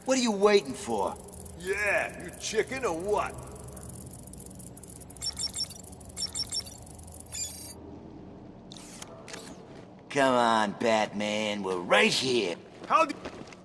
What are you waiting for? Yeah, you chicken or what? Come on, Batman, we're right here. How do...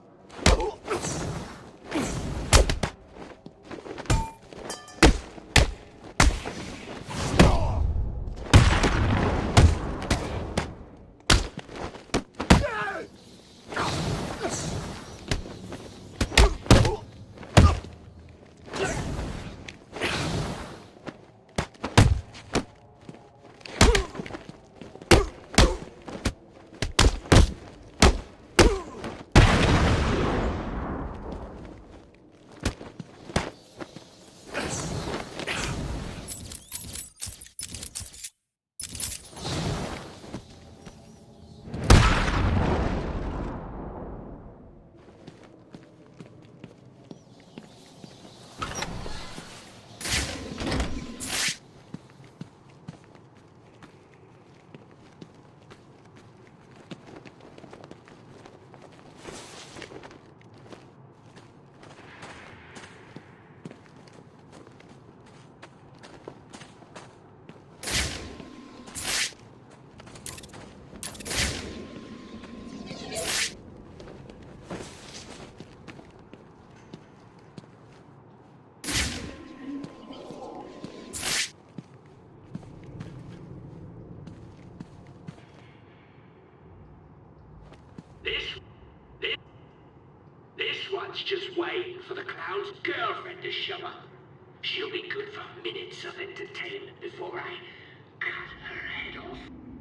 This one's just waiting for the clown's girlfriend to show up. She'll be good for minutes of entertainment before I cut her head off.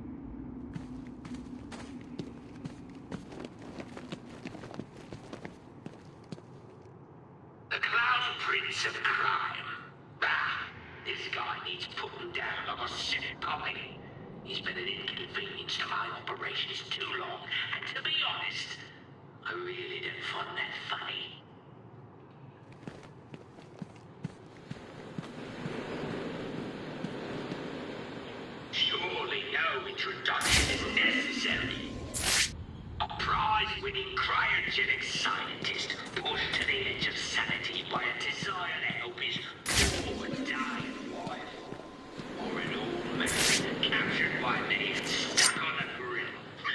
The clown prince of crime. Ah, this guy needs putting down like a sick puppy. He's been an inconvenience to my operations too long, and to be honest, I really didn't find that funny. Surely no introduction is necessary. A prize-winning cryogenic scientist pushed to the edge of sanity by a desire to help his poor dying wife. Or an old man captured by me and stuck on a grill.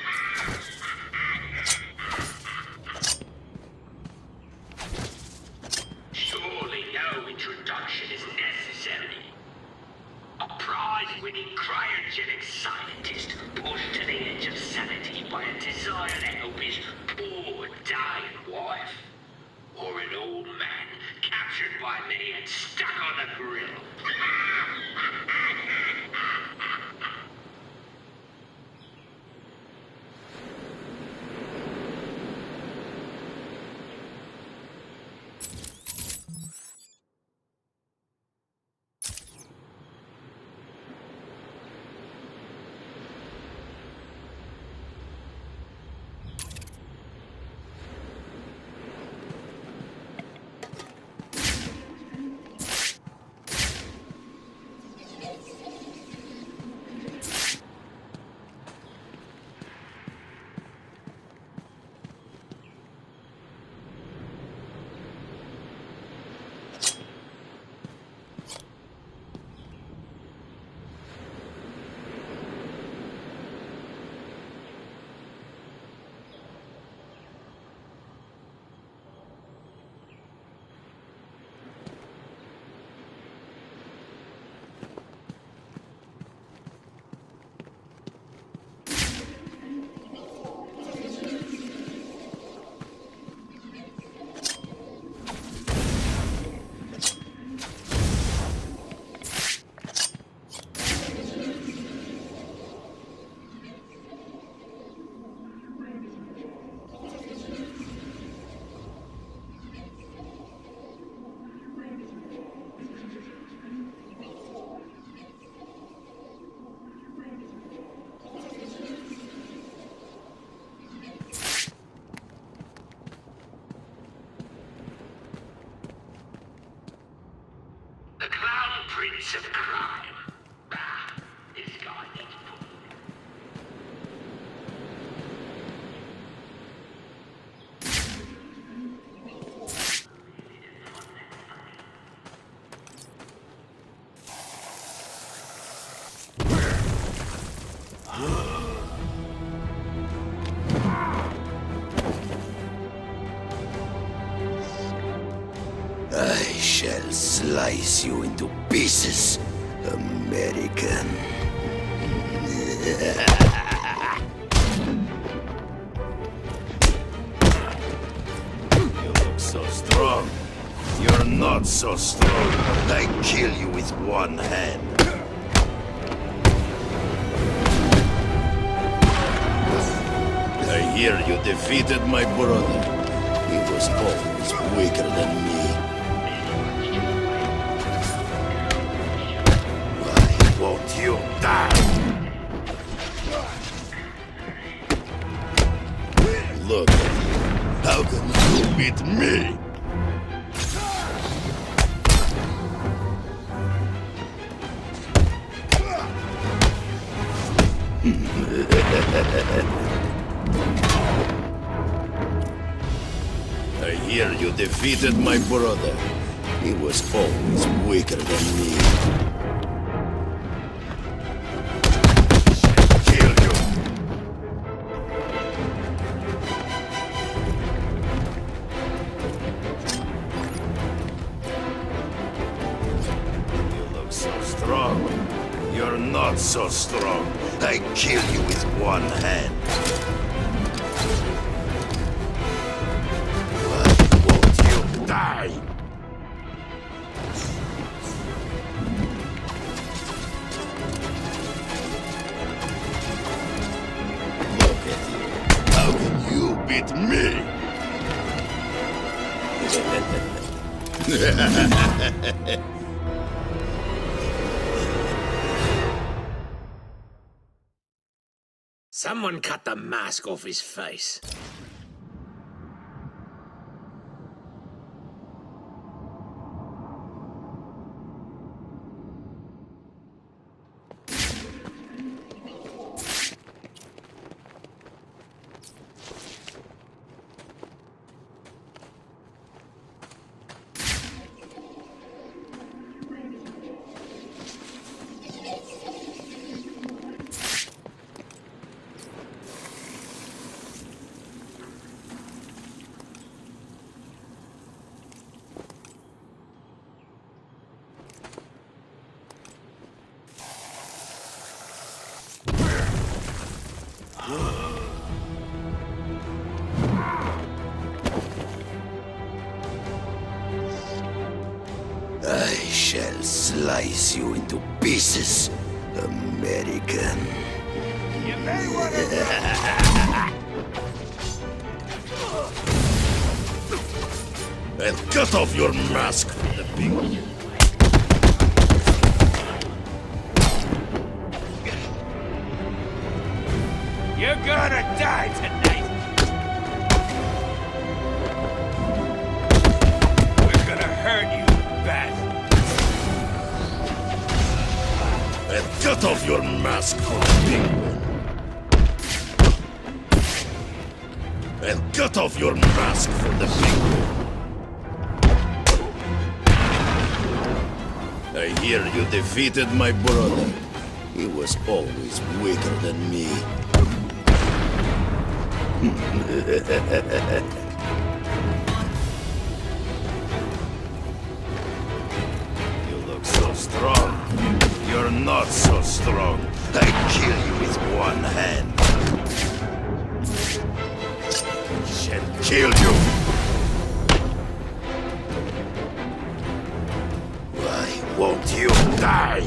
Surely no introduction is necessary. A prize-winning cryogenic scientist pushed to the edge of sanity by a desire to help his poor dying wife. Or an old man captured by me and stuck on a grill. Prince of crime. Ah, this guy needs food. shall slice you into pieces, American. You look so strong. You're not so strong. I kill you with one hand. I hear you defeated my brother. He was always weaker than me. Why won't you die? Look at you. How can you beat me? I hear you defeated my brother. He was always weaker than me. Kill you! You look so strong. You're not so strong. I kill you with one hand. Die! Look at you. How can you beat me? Someone cut the mask off his face. I shall slice you into pieces, American. You may want to... I'll cut off your mask from the people. You're gonna die tonight! We're gonna hurt you bad. I'll cut off your mask from the people. I'll cut off your mask from the people. I hear you defeated my brother. He was always weaker than me. You look so strong. You're not so strong. I kill you with one hand. Shall kill you. Why won't you die?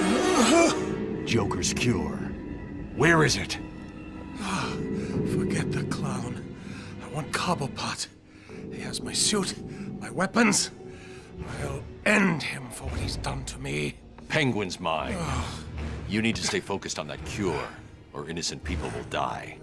Joker's cure. Where is it? Forget Cobblepot. He has my suit, my weapons. I'll end him for what he's done to me. Penguin's mine. You need to stay focused on that cure, or innocent people will die.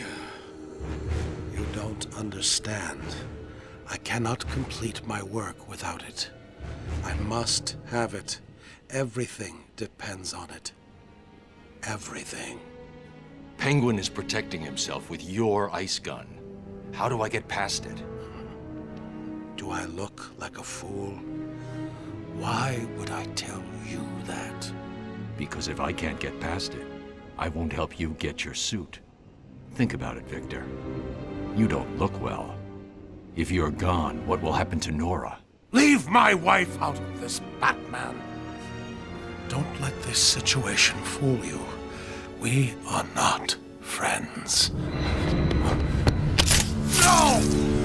You don't understand. I cannot complete my work without it. I must have it. Everything depends on it. Everything. Penguin is protecting himself with your ice gun. How do I get past it? Do I look like a fool? Why would I tell you that? Because if I can't get past it, I won't help you get your suit. Think about it, Victor. You don't look well. If you're gone, what will happen to Nora? Leave my wife out of this, Batman. Don't let this situation fool you. We are not friends. No!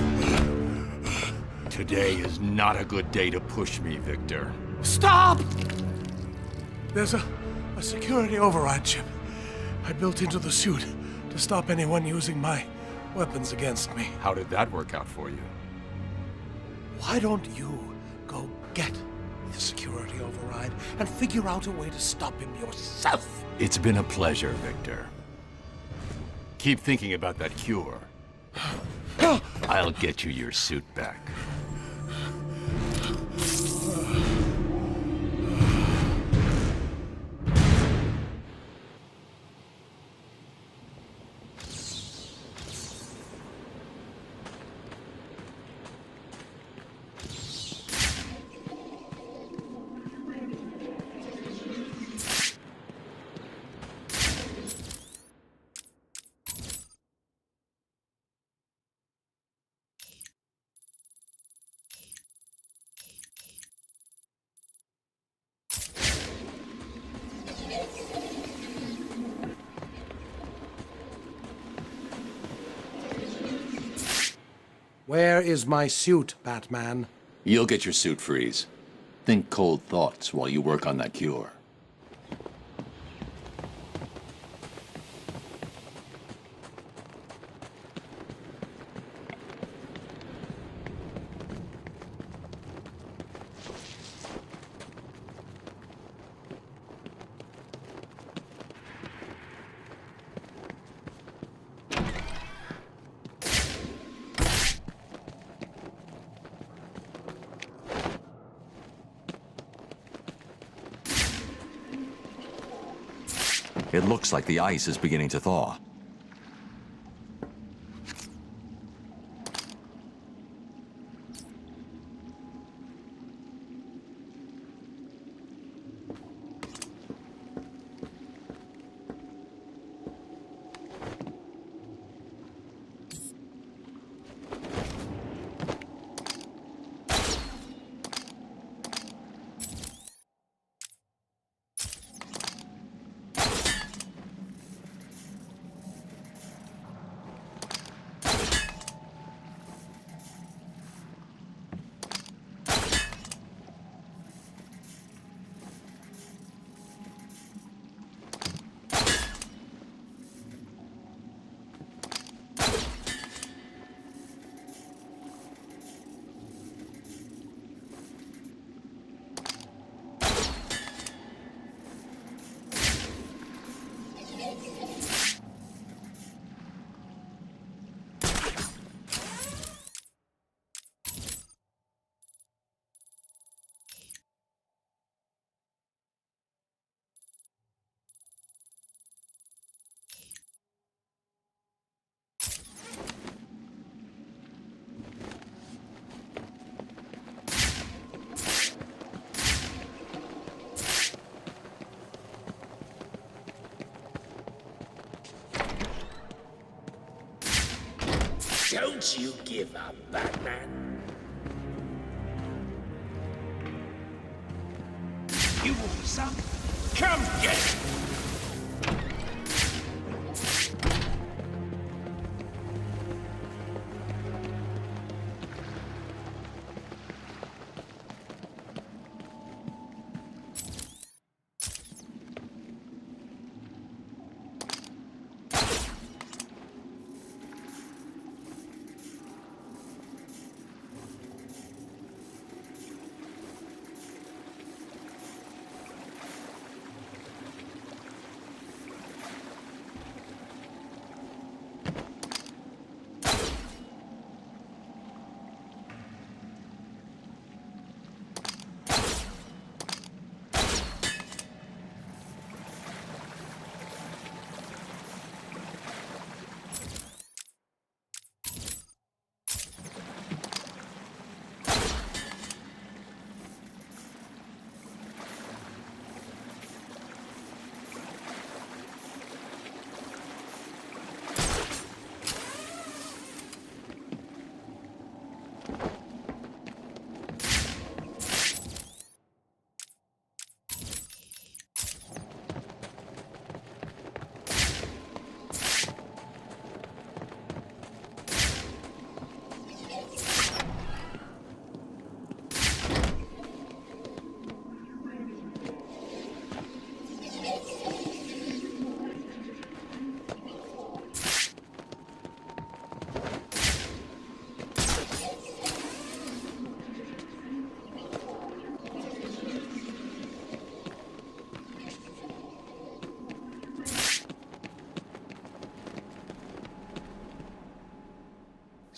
Today is not a good day to push me, Victor. Stop! There's a security override chip I built into the suit to stop anyone using my weapons against me. How did that work out for you? Why don't you go get the security override and figure out a way to stop him yourself? It's been a pleasure, Victor. Keep thinking about that cure. I'll get you your suit back. Where is my suit, Batman? You'll get your suit, Freeze. Think cold thoughts while you work on that cure. It looks like the ice is beginning to thaw. Don't you give up, Batman. You want some? Come get it!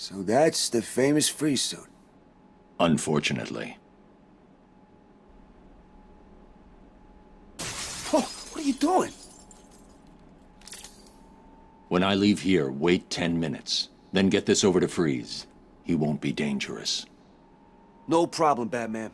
So that's the famous freeze suit. Unfortunately. Oh, what are you doing? When I leave here, wait 10 minutes. Then get this over to Freeze. He won't be dangerous. No problem, Batman.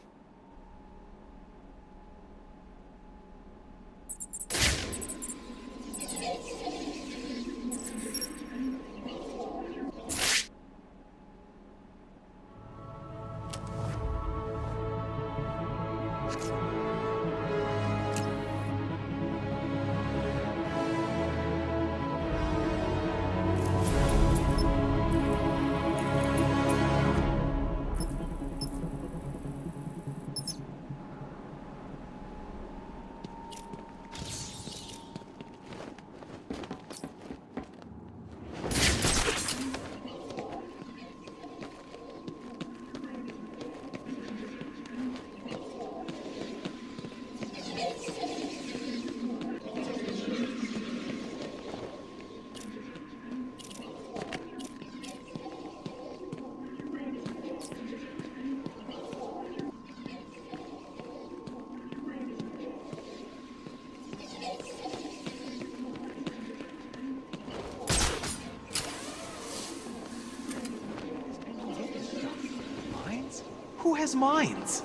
Who has mines?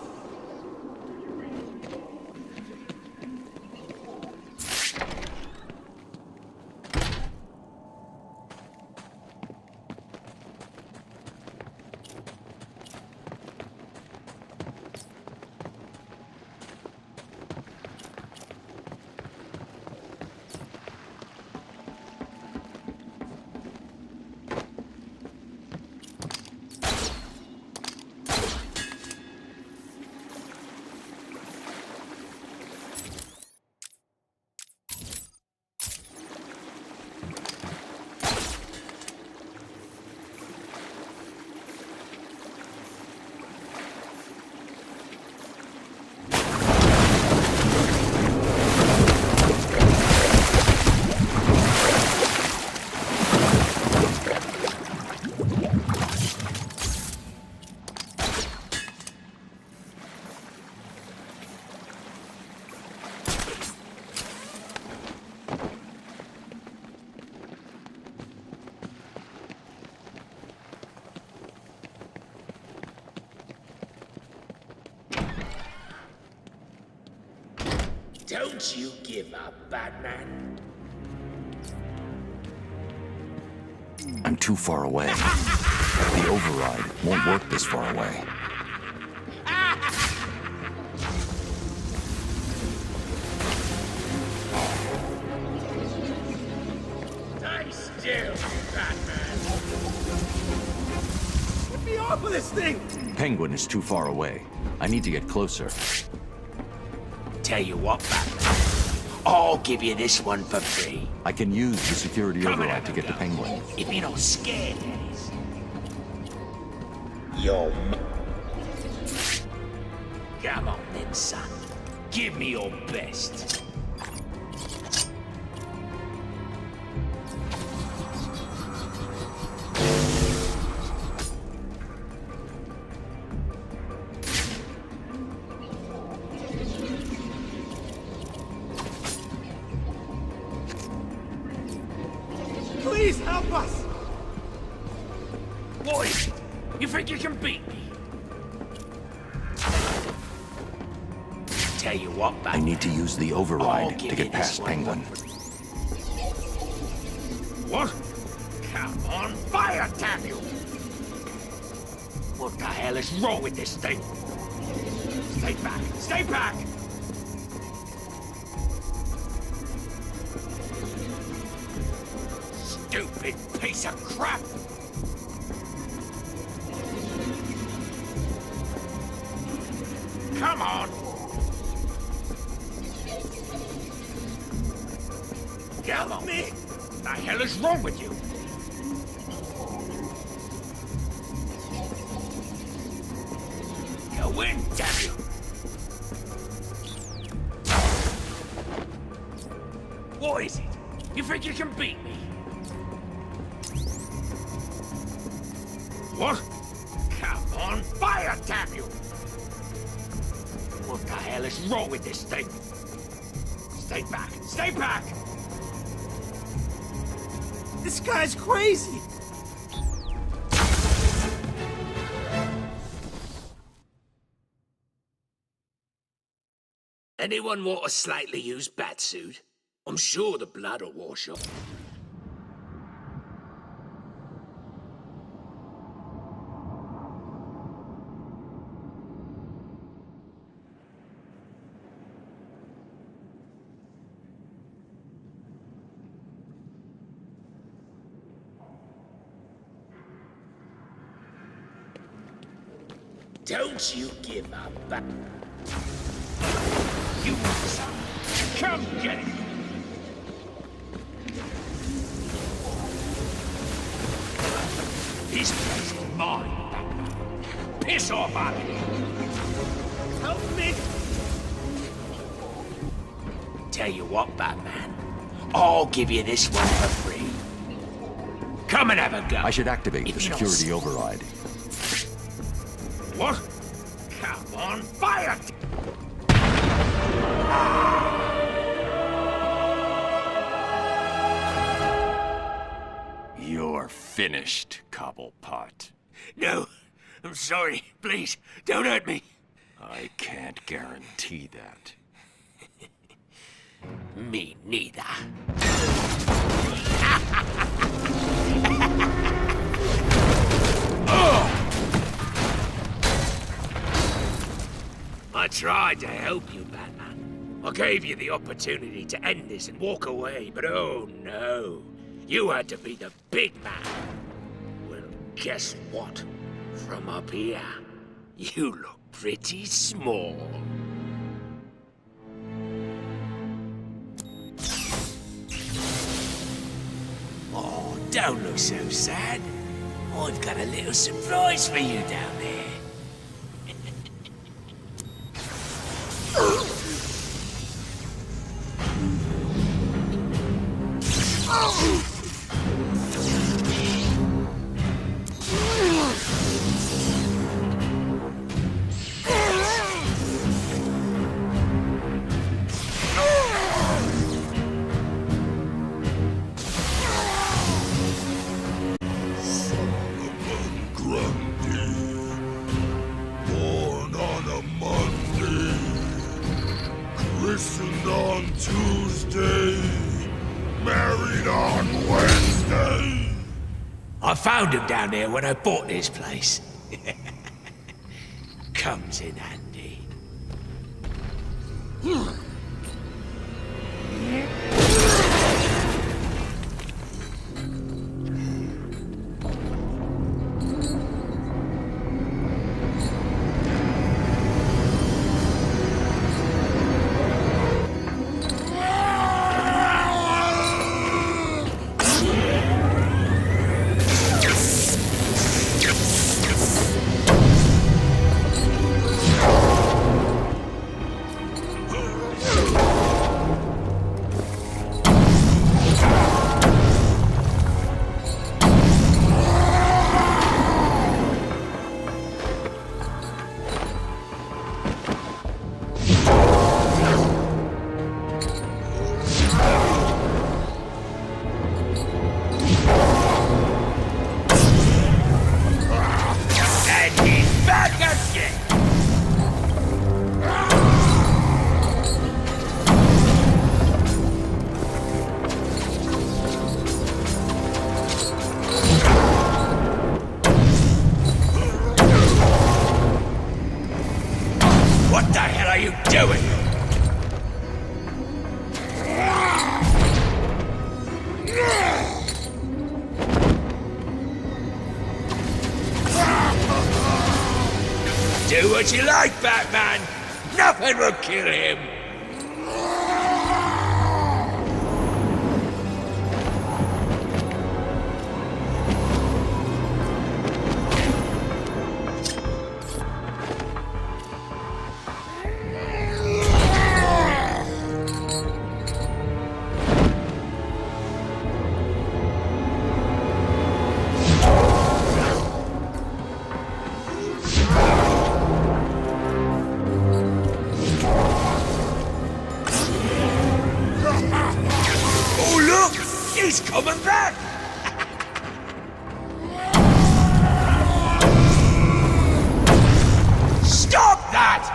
Don't you give up, Batman. I'm too far away. The override won't work this far away. Stay still, Batman. Get me off of this thing! Penguin is too far away. I need to get closer. Tell you what, Batman. I'll give you this one for free. I can use the security override to get to Penguin. If you're not scared, that is. You're Come on then, son. Give me your best. Please help us! What is it? You think you can beat me? Tell you what, I Batman. need to use the override to get past Penguin. What? Come on, fire, damn you! What the hell is wrong with this thing? Stay back! Stay back! Stupid piece of crap! Come on! Come on! Me? The hell is wrong with you? Go in, damn you! What is it? You think you can beat me? What? Come on, fire, damn you! What the hell is wrong with this thing? Stay back! Stay back! This guy's crazy! Anyone want a slightly used batsuit? I'm sure the blood will wash off. Don't you give up, you son! Come get it! This place is mine. Piss off out of here! Help me! Tell you what, Batman. I'll give you this one for free. Come and have a go. I should activate If the you don't security override. What? Come on, fire! You're finished, Cobblepot. No, I'm sorry. Please, don't hurt me. I can't guarantee that. Me neither. I tried to help you, Batman. I gave you the opportunity to end this and walk away, but oh no. You had to be the big man. Well, guess what? From up here, you look pretty small. Oh, don't look so sad. I've got a little surprise for you down there. Born on a Monday, christened on Tuesday, married on Wednesday. I found him down there when I bought this place. Comes in handy. What the hell are you doing? Do what you like, Batman! Nothing will kill him! He's coming back! Stop that!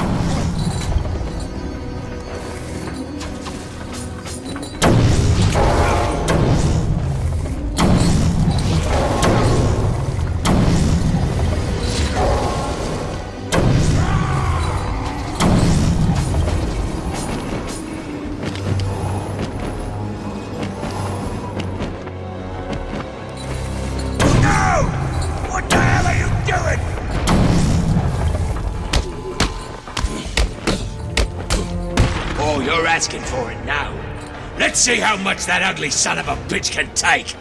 You're asking for it now. Let's see how much that ugly son of a bitch can take.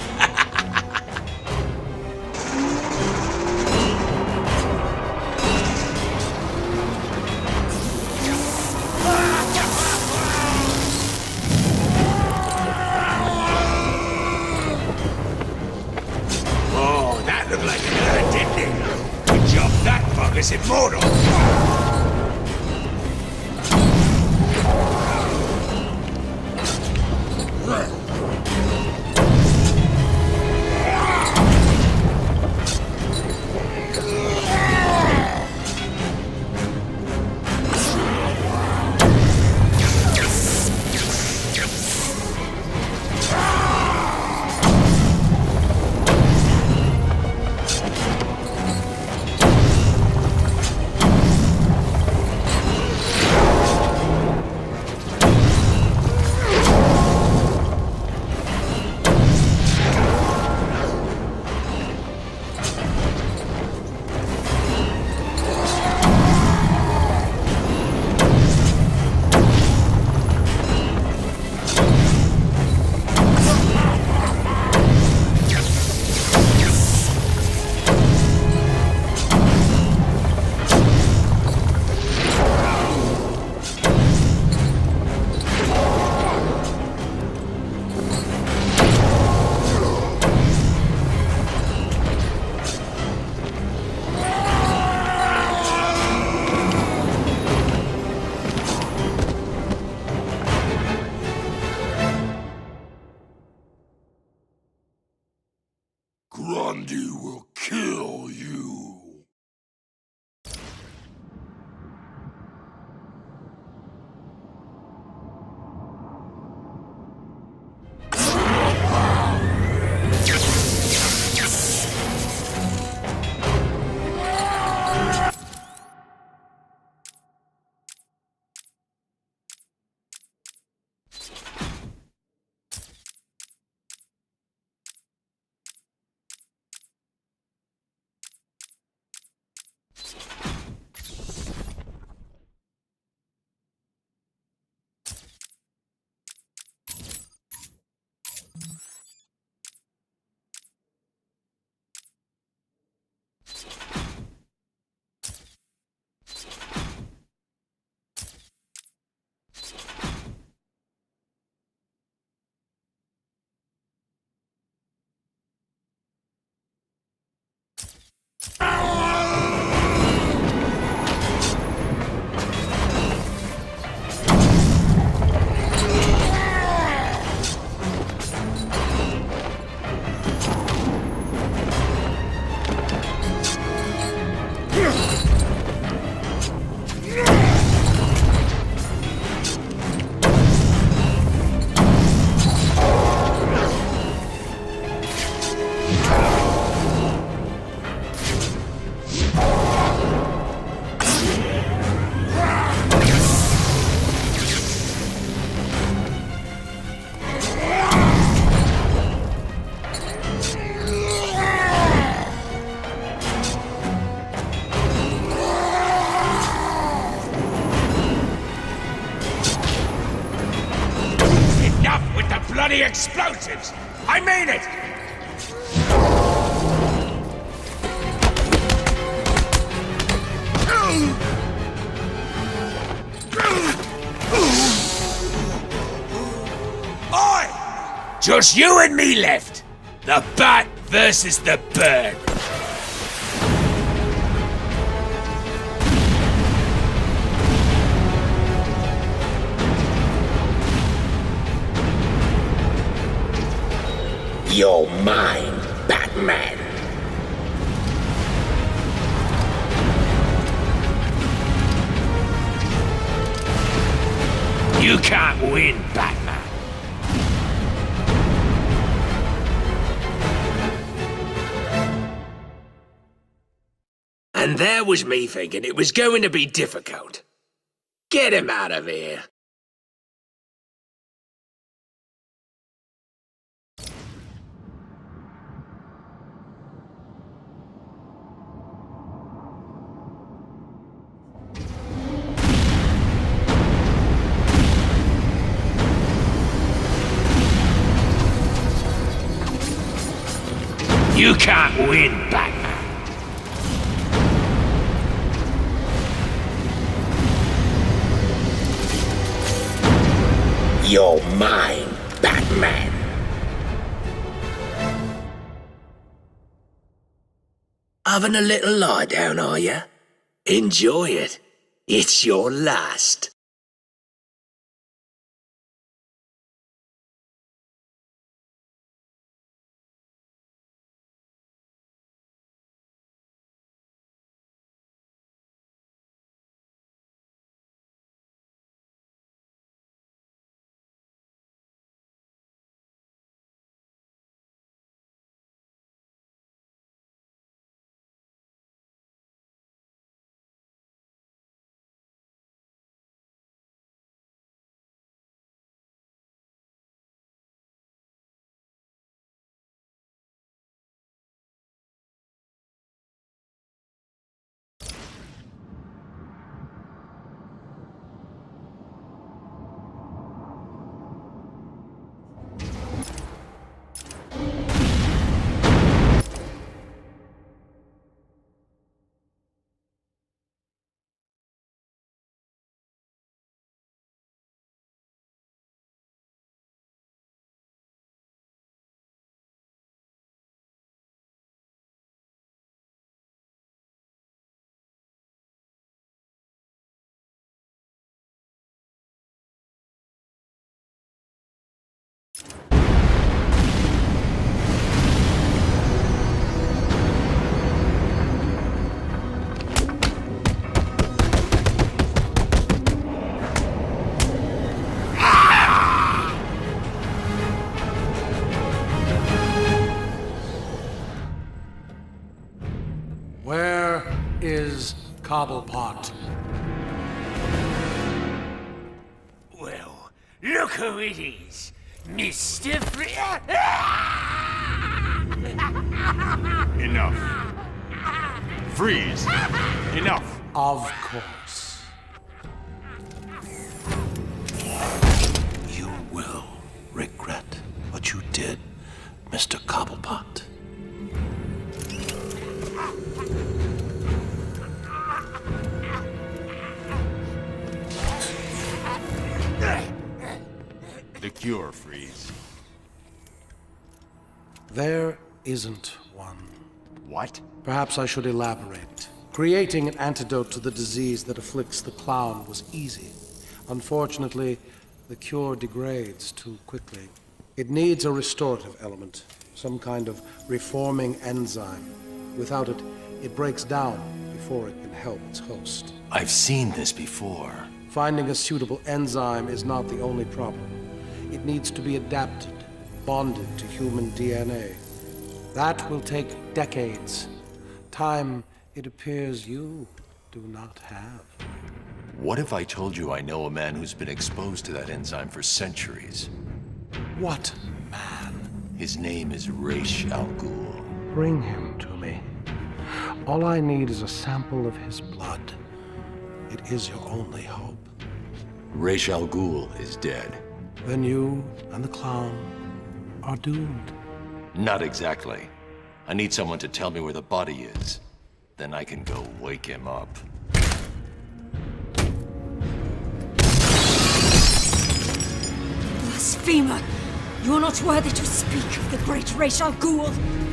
Oh, that looked like an error, didn't it? Good job that bugger's immortal. Grundy will kill you. Bloody explosives! I mean it! Oi! Just you and me left. The bat versus the bird. You're mine, Batman. You can't win, Batman. And there was me thinking it was going to be difficult. Get him out of here. You can't win, Batman. You're mine, Batman. Having a little lie down, are you? Enjoy it. It's your last. Where is Cobblepot? Well, look who it is. Mr. Enough. Freeze! Enough! Of course. You will regret what you did, Mr. Cobblepot. The cure, Freeze. There isn't one. What? Perhaps I should elaborate. Creating an antidote to the disease that afflicts the clown was easy. Unfortunately, the cure degrades too quickly. It needs a restorative element, some kind of reforming enzyme. Without it, it breaks down before it can help its host. I've seen this before. Finding a suitable enzyme is not the only problem. It needs to be adapted, bonded to human DNA. That will take decades. Time, it appears, you do not have. What if I told you I know a man who's been exposed to that enzyme for centuries? What man? His name is Ra's al Ghul. Bring him to me. All I need is a sample of his blood. It is your only hope. Ra's al Ghul is dead. Then you and the clown are doomed. Not exactly. I need someone to tell me where the body is. Then I can go wake him up. Blasphemer! You are not worthy to speak of the great Ra's al Ghul!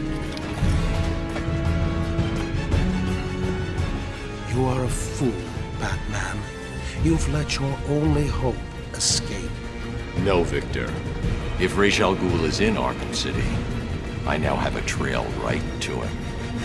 You are a fool, Batman. You've let your only hope escape. No, Victor. If Ra's al Ghul is in Arkham City, I now have a trail right to him.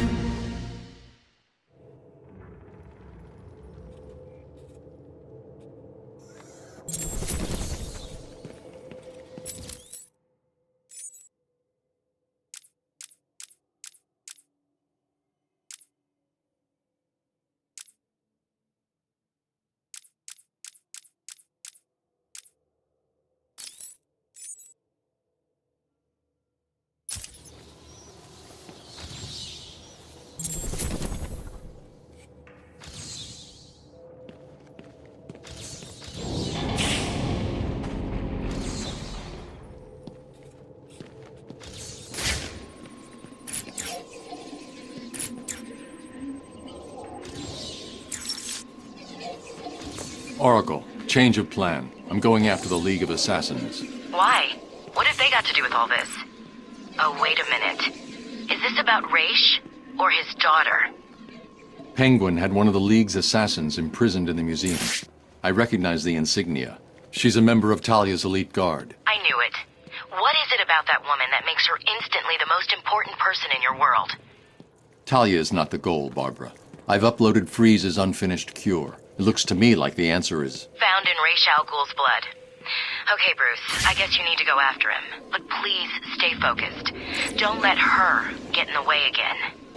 Oracle, change of plan. I'm going after the League of Assassins. Why? What have they got to do with all this? Oh, wait a minute. Is this about Raish or his daughter? Penguin had one of the League's assassins imprisoned in the museum. I recognize the insignia. She's a member of Talia's elite guard. I knew it. What is it about that woman that makes her instantly the most important person in your world? Talia is not the goal, Barbara. I've uploaded Freeze's unfinished cure. It looks to me like the answer is... found in Raish Al Ghul's blood. Okay, Bruce, I guess you need to go after him. But please stay focused. Don't let her get in the way again.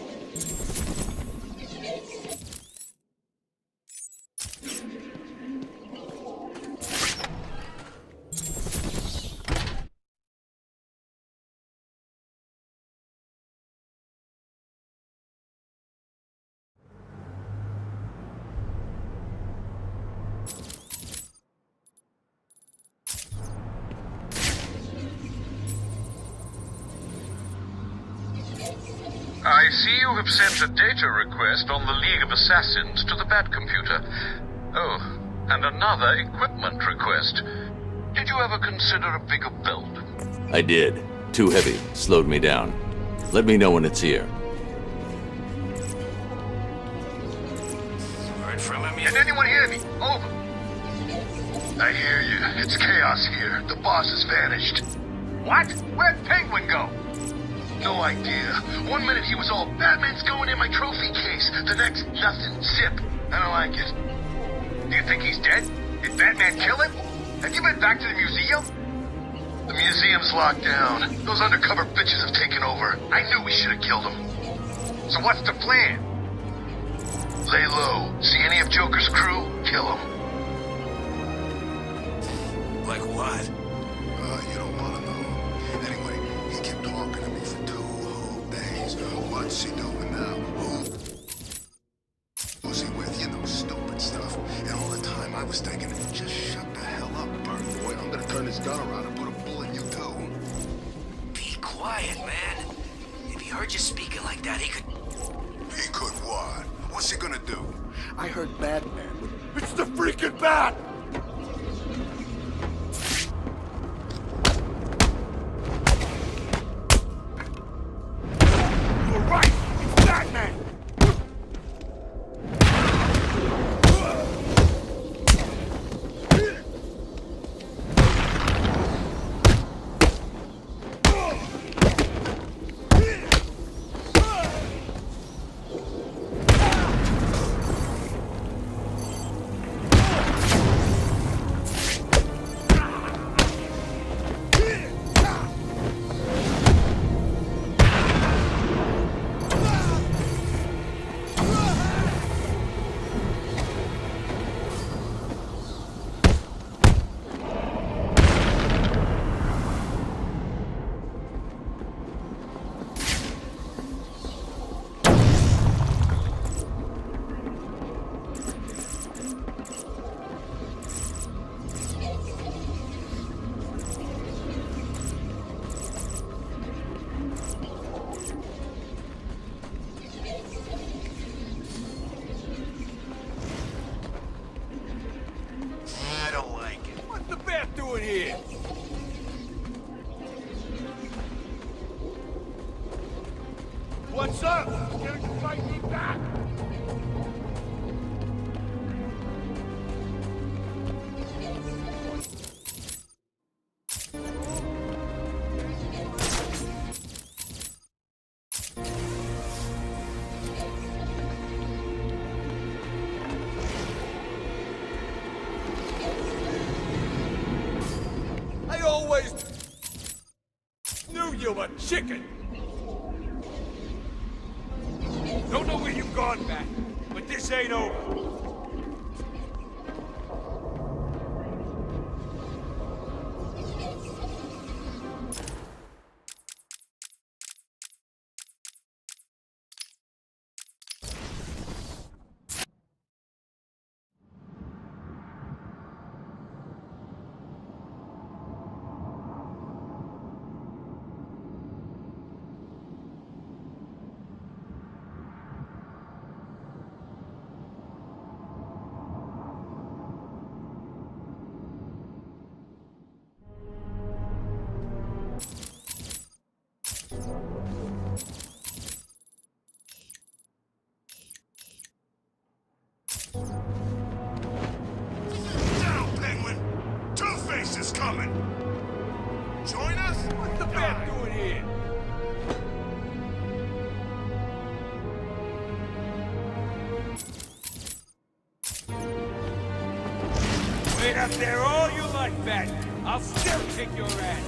I see you have sent a data request on the League of Assassins to the Bat computer. Oh, and another equipment request. Did you ever consider a bigger belt? I did. Too heavy. Slowed me down. Let me know when it's here. Word from him yet? Can anyone hear me? Over. I hear you. It's chaos here. The boss has vanished. What? Where'd Penguin go? No idea. One minute he was all, Batman's going in my trophy case. The next, nothing. Zip. I don't like it. Do you think he's dead? Did Batman kill him? Have you been back to the museum? The museum's locked down. Those undercover bitches have taken over. I knew we should have killed him. So what's the plan? Lay low. See any of Joker's crew? Kill them. Like what? You don't want to know. Anyway, he kept talking to me for 2 whole days. What's he doing now? Who's he with? You know, stupid stuff. And all the time I was thinking, just shut the hell up, bird boy. I'm gonna turn this gun around and put a bullet in you too. Be quiet, man. If he heard you speaking like that, he could... He could what? What's he gonna do? I heard Batman. It's the freaking Bat! You're right! It's Batman! Doing here? What's up? Scared to fight me back? always knew you were chicken. Don't know where you've gone, Bat, but this ain't over. Is coming. Join us? What's the Bat doing here? Wait up there all you like, Bat. I'll still kick your ass.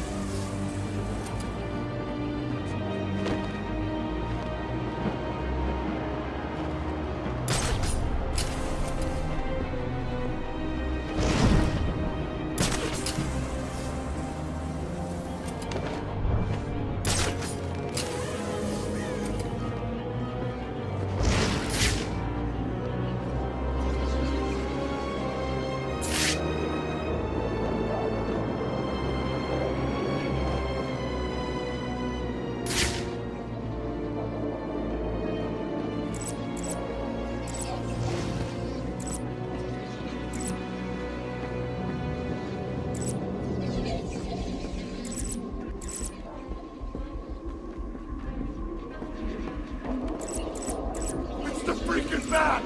Freaking Bat!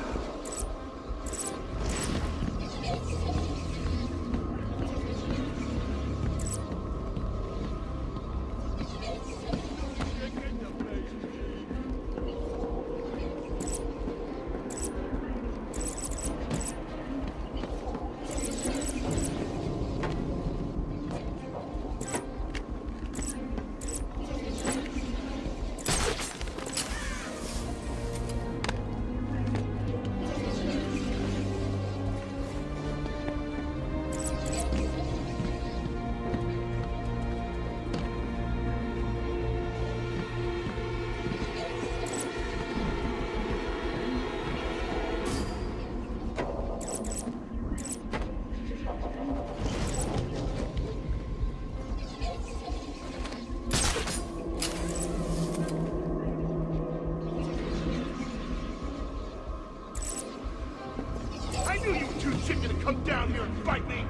Chicken to come down here and fight me!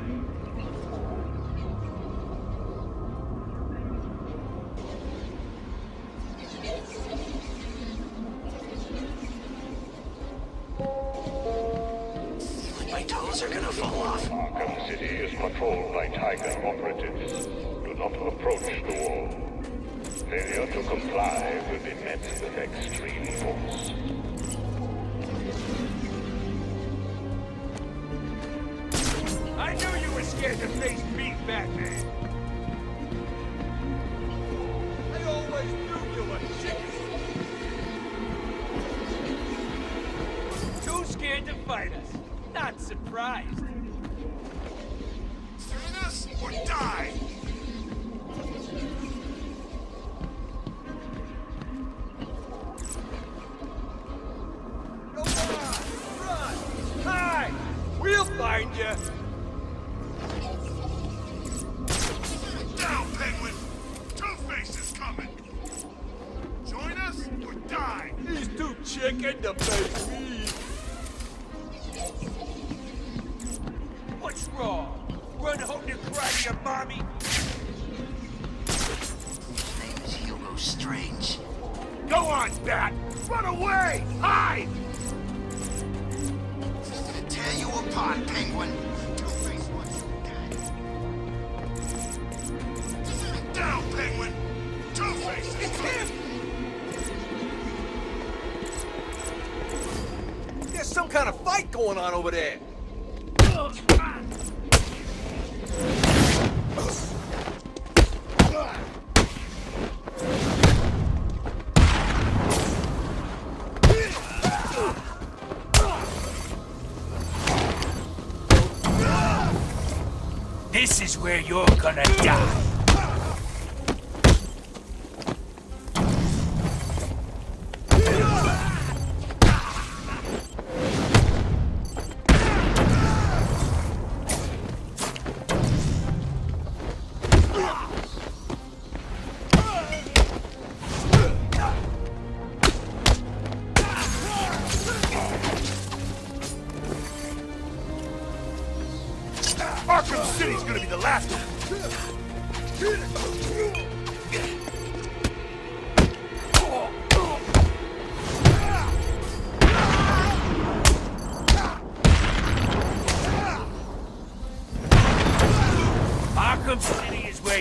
My toes are gonna fall off. Arkham City is patrolled by Tiger operatives. Do not approach the wall. Failure to comply will be met with extreme force. I knew you were scared to face me, Batman! I always knew you were chicken! Too scared to fight us. Not surprised. Join us or die! Go on! Run! Hide! We'll find you! Down, Penguin! Two-Face is coming! Join us or die! He's too chicken to face me! What's wrong? Run home to cry to your mommy? His name is Hugo Strange. Go on, Bat! Run away! Hide! He's gonna tear you apart, Penguin. Two-Face wants you dead. Down, Penguin! Two-Face! It's him! There's some kind of fight going on over there!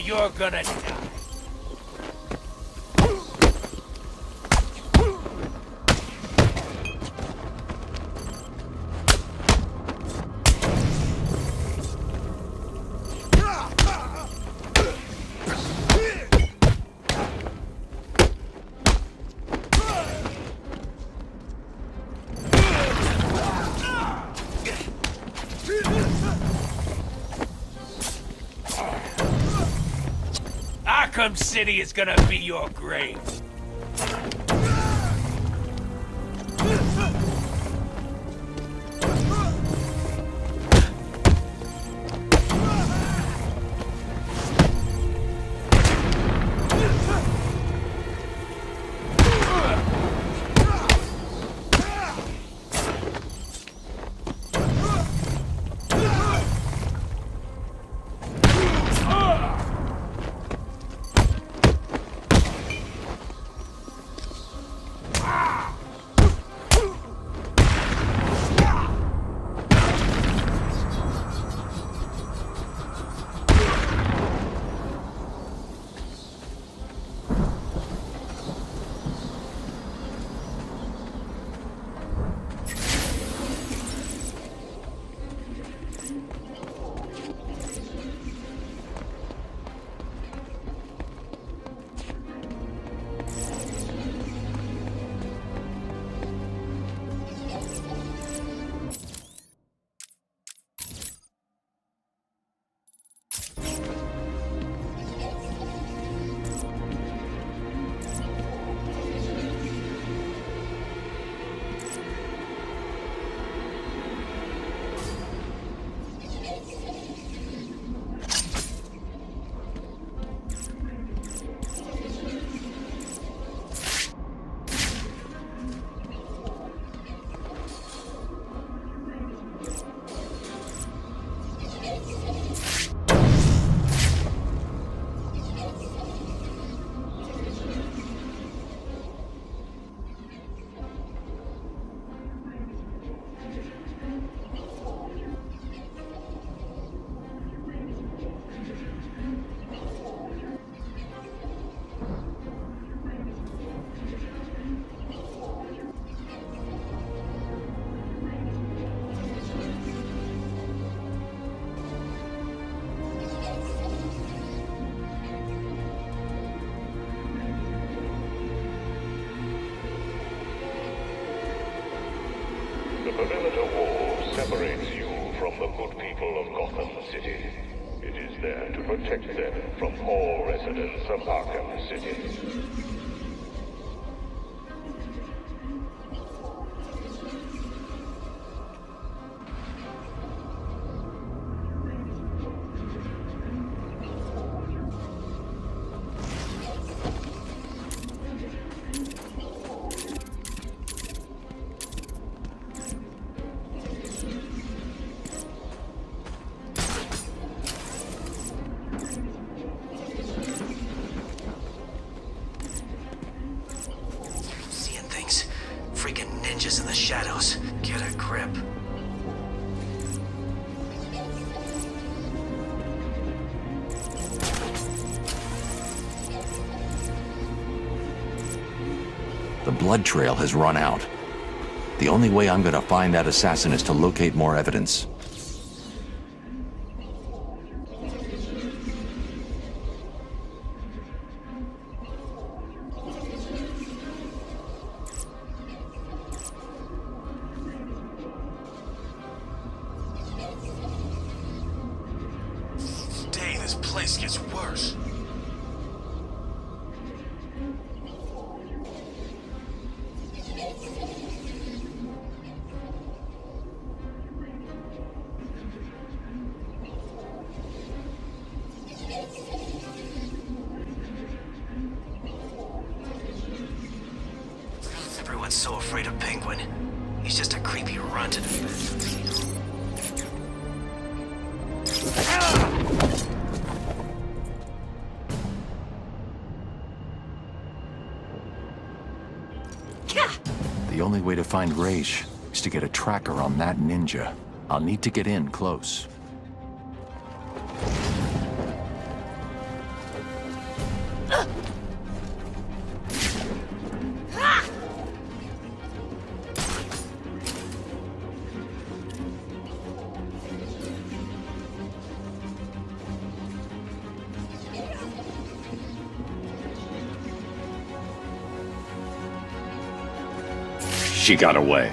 you're gonna die. Arkham City is gonna be your grave. The perimeter wall separates you from the good people of Gotham City. It is there to protect them from all residents of Arkham City. Ninjas in the shadows. Get a grip. The blood trail has run out. The only way I'm gonna find that assassin is to locate more evidence. This place gets worse. Everyone's so afraid of Penguin. He's just a creepy runt. The only way to find Raish is to get a tracker on that ninja. I'll need to get in close. She got away.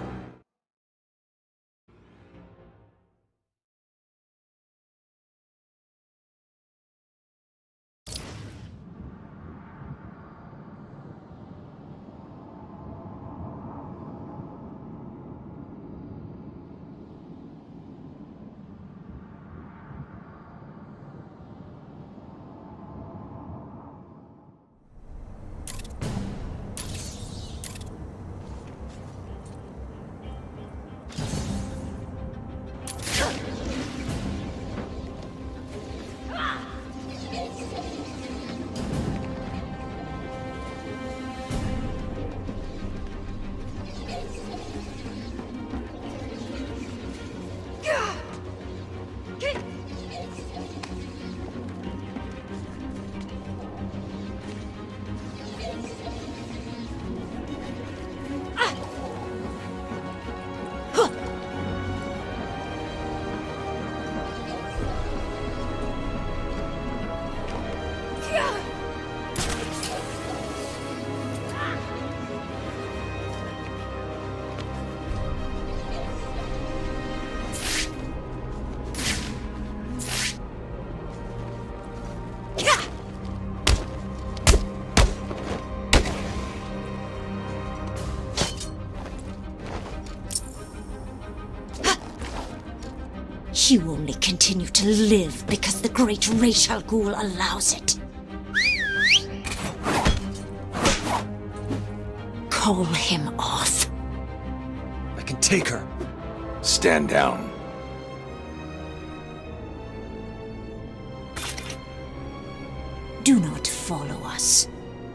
You only continue to live because the great Ra's al Ghul allows it. Call him off. I can take her. Stand down. Do not follow us.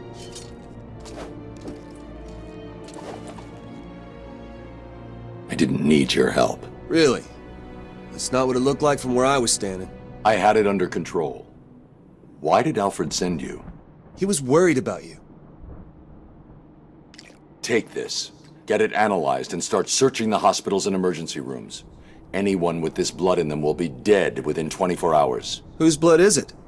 I didn't need your help. Really? That's not what it looked like from where I was standing. I had it under control. Why did Alfred send you? He was worried about you. Take this, get it analyzed, and start searching the hospitals and emergency rooms. Anyone with this blood in them will be dead within 24 hours. Whose blood is it?